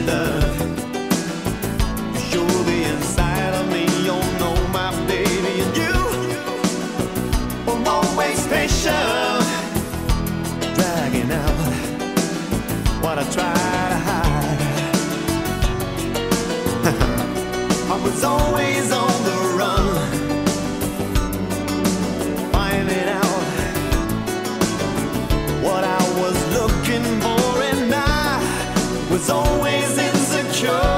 love. You're the inside of me, you know my baby. And you were always patient, dragging out what I try to hide. I was always on the run, finding out what I was looking for, and I was always insecure.